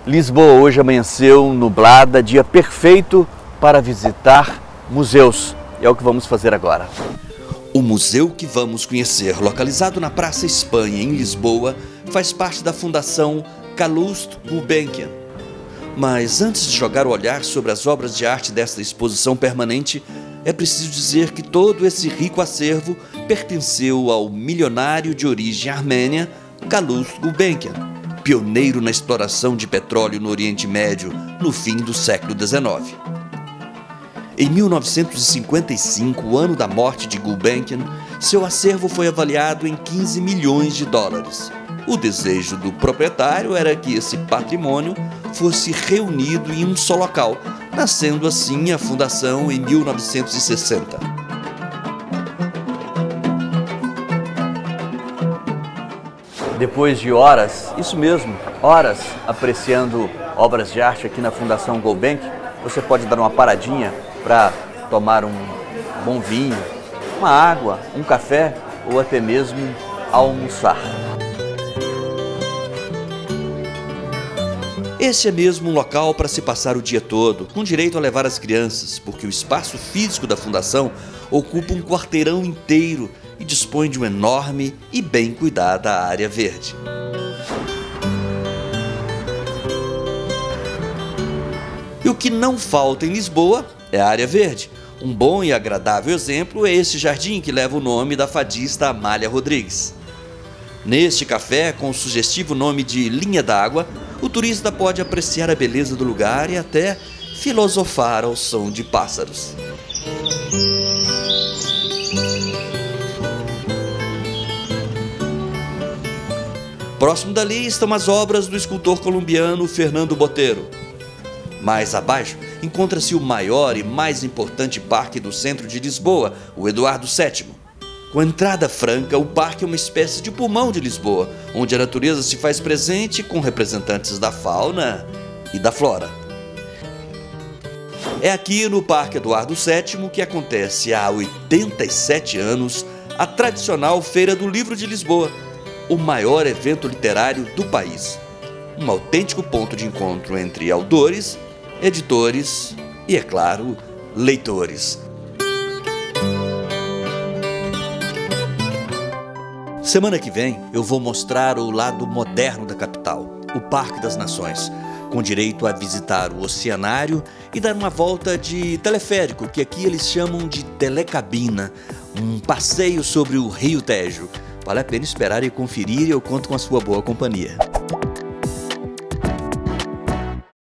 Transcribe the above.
Lisboa hoje amanheceu nublada, dia perfeito para visitar museus. É o que vamos fazer agora. O museu que vamos conhecer, localizado na Praça Espanha, em Lisboa, faz parte da Fundação Calouste Gulbenkian. Mas antes de jogar o olhar sobre as obras de arte desta exposição permanente, é preciso dizer que todo esse rico acervo pertenceu ao milionário de origem armênia, Calouste Gulbenkian, pioneiro na exploração de petróleo no Oriente Médio no fim do século XIX. Em 1955, o ano da morte de Gulbenkian, seu acervo foi avaliado em 15 milhões de dólares. O desejo do proprietário era que esse patrimônio fosse reunido em um só local, nascendo assim a fundação em 1960. Depois de horas, isso mesmo, horas apreciando obras de arte aqui na Fundação Gulbenkian, você pode dar uma paradinha para tomar um bom vinho, uma água, um café ou até mesmo almoçar. Esse é mesmo um local para se passar o dia todo, com direito a levar as crianças, porque o espaço físico da fundação ocupa um quarteirão inteiro e dispõe de uma enorme e bem cuidada área verde. E o que não falta em Lisboa é a área verde. Um bom e agradável exemplo é esse jardim que leva o nome da fadista Amália Rodrigues. Neste café, com o sugestivo nome de Linha d'Água, o turista pode apreciar a beleza do lugar e até filosofar ao som de pássaros. Próximo dali estão as obras do escultor colombiano Fernando Botero. Mais abaixo encontra-se o maior e mais importante parque do centro de Lisboa, o Eduardo VII. Com entrada franca, o parque é uma espécie de pulmão de Lisboa, onde a natureza se faz presente com representantes da fauna e da flora. É aqui no Parque Eduardo VII que acontece há 87 anos a tradicional Feira do Livro de Lisboa, o maior evento literário do país. Um autêntico ponto de encontro entre autores, editores e, é claro, leitores. Semana que vem eu vou mostrar o lado moderno da capital, o Parque das Nações, com direito a visitar o Oceanário e dar uma volta de teleférico, que aqui eles chamam de telecabina, um passeio sobre o Rio Tejo. Vale a pena esperar e conferir e eu conto com a sua boa companhia.